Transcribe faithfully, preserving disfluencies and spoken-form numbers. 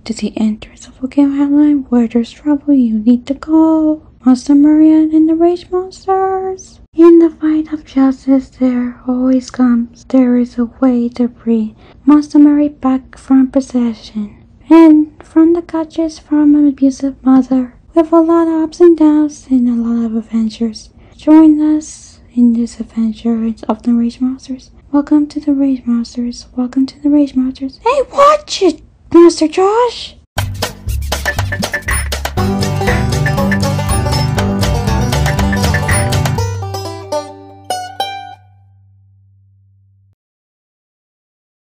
to the entrance of Volcano Hotline. Where there's trouble, you need to go. Monster Marianne and the Rage Monsters. In the fight of justice, there always comes. There is a way to bring Monster Mary back from possession and from the clutches from an abusive mother. With a lot of ups and downs and a lot of adventures. Join us in this adventure of the Rage Monsters. Welcome to the Rage Monsters. Welcome to the Rage Monsters. Hey, watch it, Master Josh!